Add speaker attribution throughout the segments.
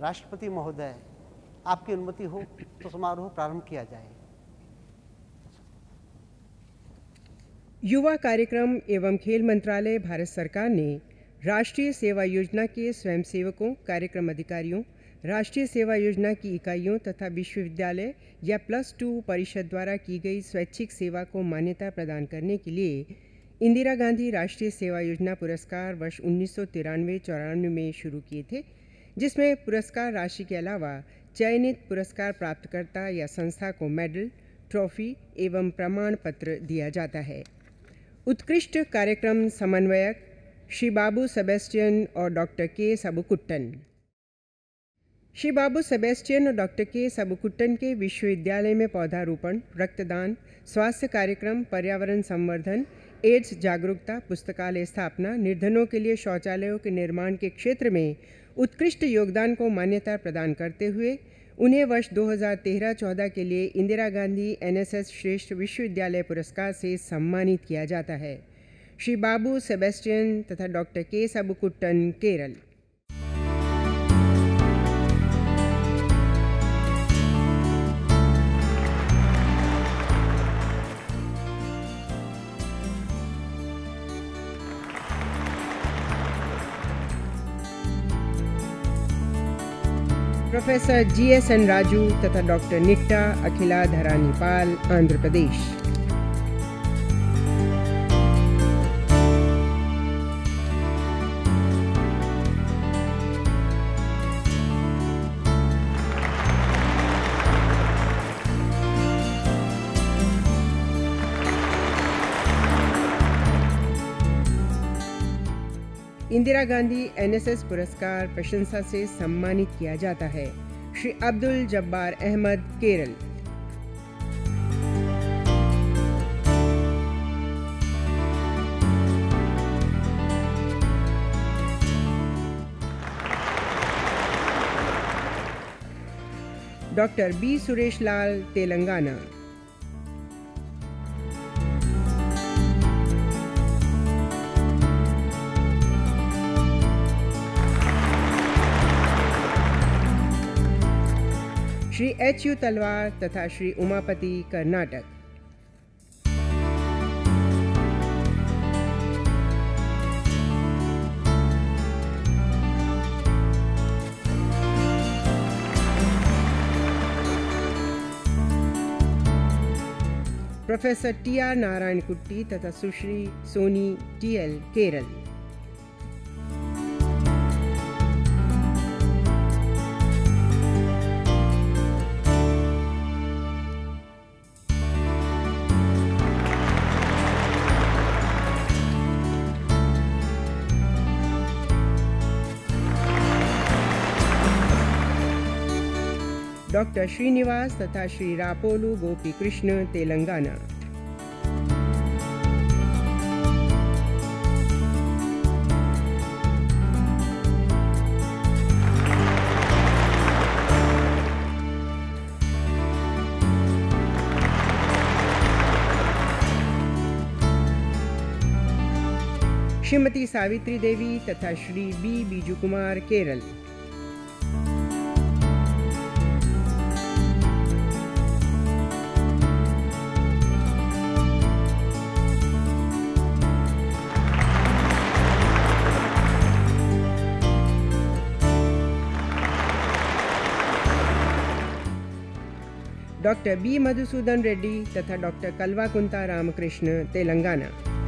Speaker 1: राष्ट्रपति महोदय, आपकी अनुमति हो तो समारोह प्रारंभ किया जाए।
Speaker 2: युवा कार्यक्रम एवं खेल मंत्रालय भारत सरकार ने राष्ट्रीय सेवा योजना के स्वयंसेवकों, कार्यक्रम अधिकारियों, राष्ट्रीय सेवा योजना की इकाइयों तथा विश्वविद्यालय या +2 परिषद द्वारा की गई स्वैच्छिक सेवा को मान्यता प्रदान करने के लिए इंदिरा गांधी राष्ट्रीय सेवा योजना पुरस्कार वर्ष 1993-94 में शुरू किए थे, जिसमें पुरस्कार राशि के अलावा चयनित पुरस्कार प्राप्तकर्ता या संस्था को मेडल, ट्रॉफी एवं प्रमाण पत्र दिया जाता है। उत्कृष्ट कार्यक्रम समन्वयक श्री बाबू सेबेस्टियन और डॉक्टर के सबुकुट्टन। श्री बाबू सेबेस्टियन और डॉक्टर के सबुकुट्टन के विश्वविद्यालय में पौधारोपण, रक्तदान, स्वास्थ्य कार्यक्रम, पर्यावरण संवर्धन, एड्स जागरूकता, पुस्तकालय स्थापना, निर्धनों के लिए शौचालयों के निर्माण के क्षेत्र में उत्कृष्ट योगदान को मान्यता प्रदान करते हुए उन्हें वर्ष 2013-14 के लिए इंदिरा गांधी NSS श्रेष्ठ विश्वविद्यालय पुरस्कार से सम्मानित किया जाता है। श्री बाबू सेबेस्टियन तथा doctor K Sabukuttan, Kerala. Professor GSN Raju तथा डॉक्टर निट्टा अखिला धरानीपाल, आंध्र प्रदेश। इंदिरा गांधी NSS पुरस्कार प्रशंसा से सम्मानित किया जाता है। Shri Abdul Jabbar Ahmed, Kerala. Doctor B Suresh Lal, Telangana. Shri HU Talwar तथा श्री उमापति, कर्नाटक। प्रोफेसर TR नारायण कुट्टी तथा सुश्री सोनी TL, केरल। डॉक्टर श्रीनिवास तथा श्री रापोलू गोपी कृष्ण, तेलंगाना। श्रीमती सावित्री देवी तथा Shri B Biju Kumar, Kerala. Doctor B Madhusudan Reddy तथा doctor Kalvakuntla Ramakrishna, Telangana.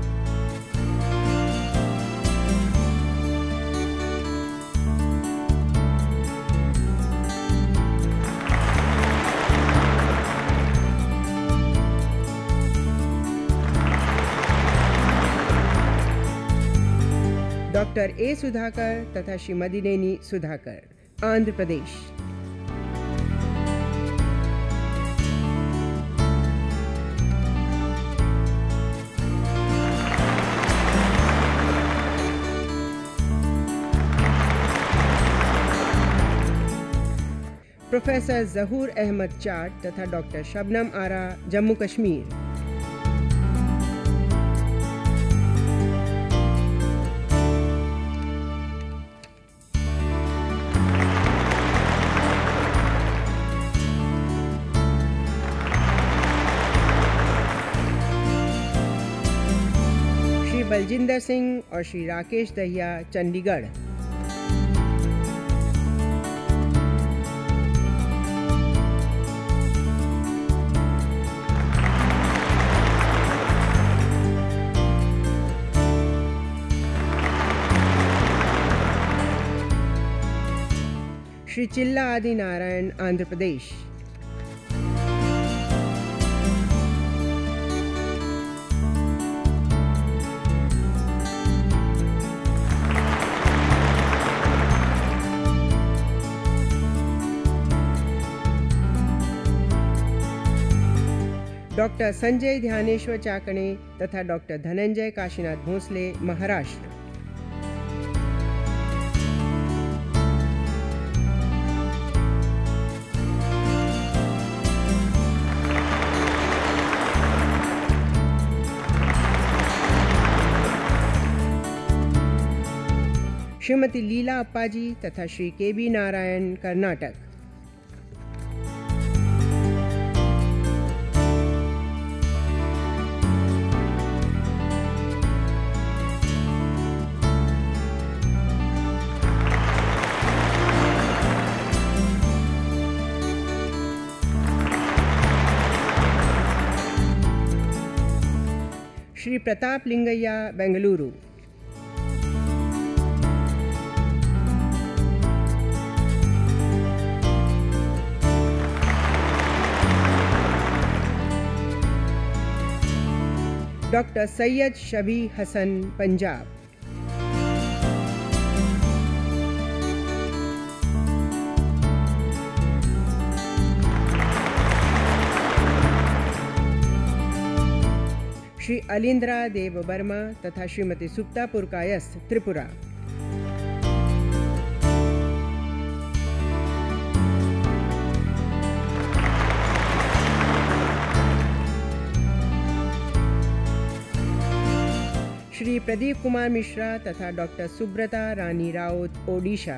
Speaker 2: Doctor A Sudhakar तथा श्री मदिनेनी सुधाकर, आंध्र प्रदेश। प्रोफेसर जहूर अहमद चाट तथा डॉक्टर शबनम आरा, जम्मू कश्मीर। बलजिंदर सिंह और श्री राकेश दहिया, चंडीगढ़। श्री चिल्ला आदि नारायण, आंध्र प्रदेश। डॉक्टर संजय ध्यानेश्वर चाकणे तथा डॉक्टर धनंजय काशीनाथ भोसले, महाराष्ट्र। श्रीमती लीला अप्पाजी तथा श्री के.बी. नारायण, कर्नाटक। श्री प्रताप लिंगैया, बेंगलुरु। डॉक्टर सैयद शबी हसन, पंजाब। श्री अलिंद्रा देव वर्मा तथा श्रीमती सुप्ता पुरकायस्थ, त्रिपुरा। श्री प्रदीप कुमार मिश्रा तथा डॉक्टर सुब्रता रानी राउत, ओडिशा।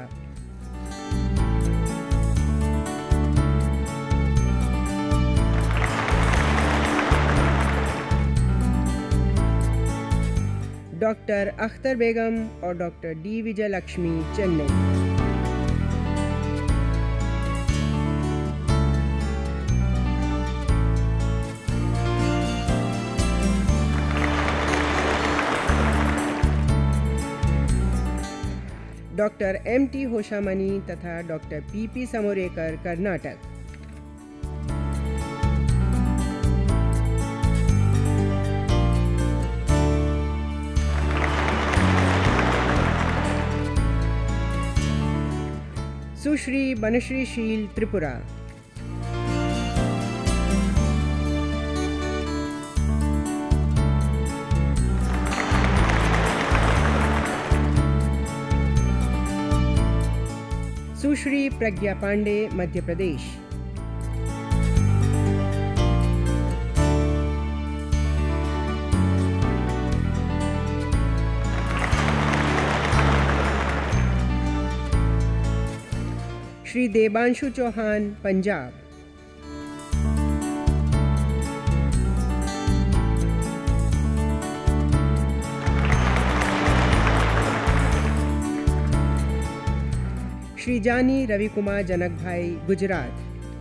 Speaker 2: डॉक्टर अख्तर बेगम और doctor D Vijayalakshmi, Chennai. Doctor M.T. Hoshamani तथा डॉक्टर P.P. समोरेकर, कर्नाटक। सुश्री बनश्री शील, त्रिपुरा। सुश्री प्रज्ञा पांडे, मध्य प्रदेश। श्री देवांशु चौहान, पंजाब। श्री जानी रवि कुमार जनक भाई, गुजरात।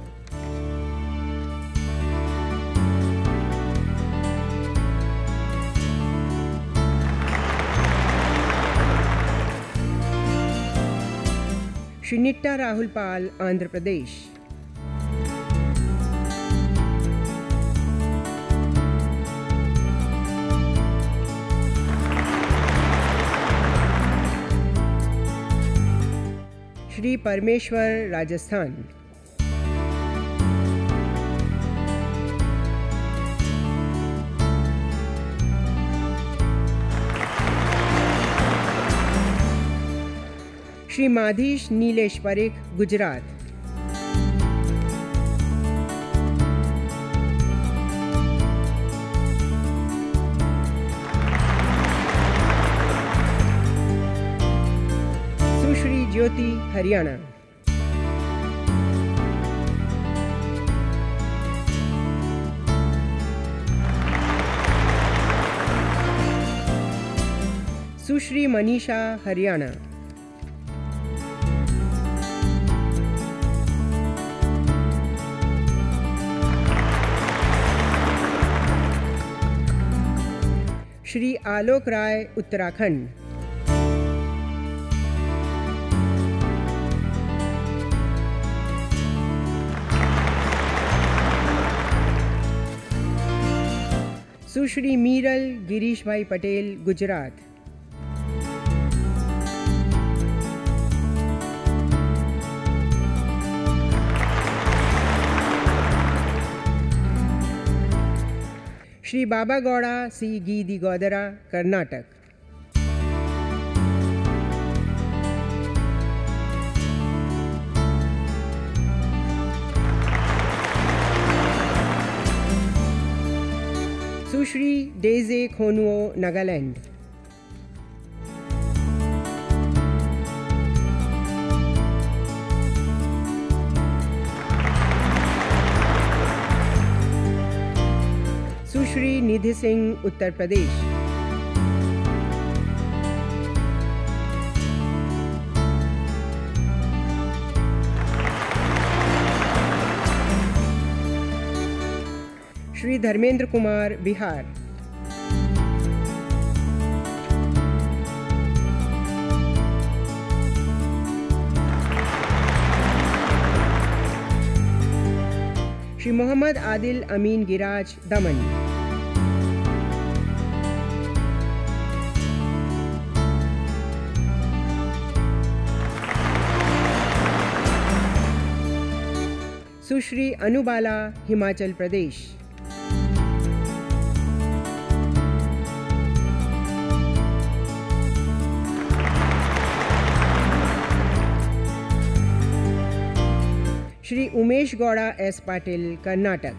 Speaker 2: श्री निट्टा राहुल पाल, आंध्र प्रदेश। श्री परमेश्वर, राजस्थान। श्री माधीश नीलेश परेख, गुजरात। सुश्री ज्योति, हरियाणा। सुश्री मनीषा, हरियाणा। श्री आलोक राय, उत्तराखंड। सुश्री Miral Girish Bhai Patel, Gujarat. Shri Baba Gowda C Gidi Godra, Karnataka. Sushri Deje Khonuo, Nagaland. Sushri Nidhi Singh, Uttar Pradesh. Shri Dharmendra Kumar, Bihar. Shri Mohammad Adil Amin Giraj, Daman. Sushri Anubala, Himachal Pradesh. Shri Umesh Gowda S Patil, Karnataka.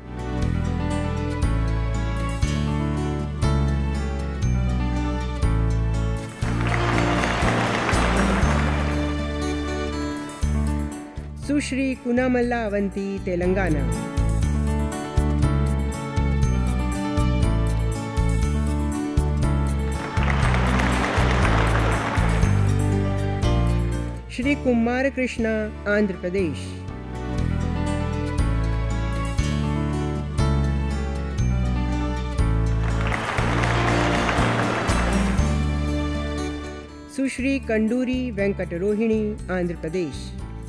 Speaker 2: Sushri Kunamalla Avanti, Telangana. Shri Kumar Krishna, Andhra Pradesh. Sushri Kanduri Venkat Rohini, Andhra Pradesh.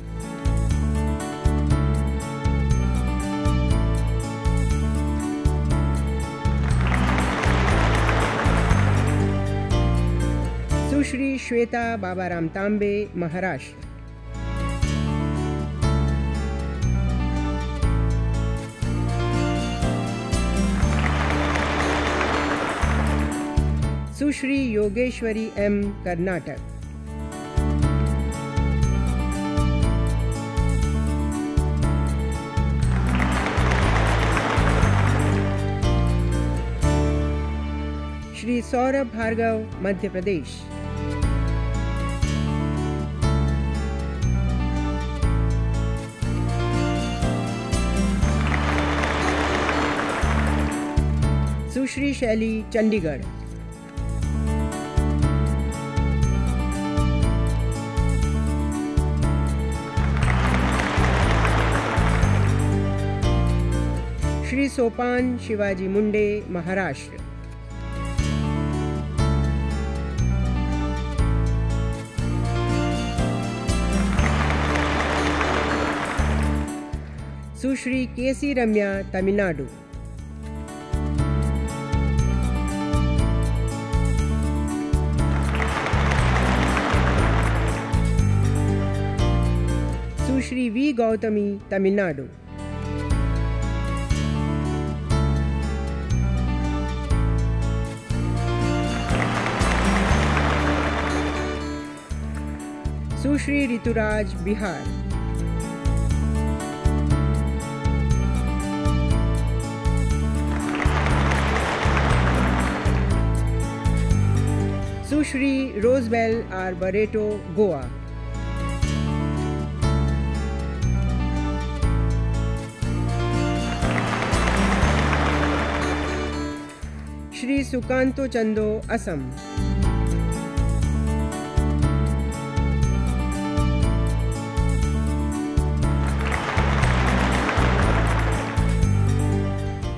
Speaker 2: Sushri Shweta Babaram Tambe, Maharashtra. Sushri Yogeshwari M, Karnataka. Shri Saurabh Bhargava, Madhya Pradesh. Sushri Shaily, Chandigarh. Shri Sopan Shivaji Munde, Maharashtra. Sushri K C Ramya, Tamil Nadu. Sushri V Gautami, Tamil Nadu. Sushri Rituraj, Bihar. Sushri Rosebel Arbareto, Goa. Shri Sukanto Chando, Assam.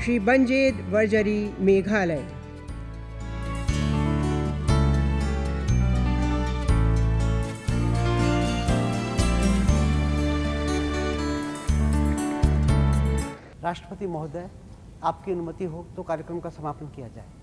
Speaker 2: Shri Banjed Warjri, Meghalaya.
Speaker 1: राष्ट्रपति महोदय, आपकी अनुमति हो तो कार्यक्रम का समापन किया जाए।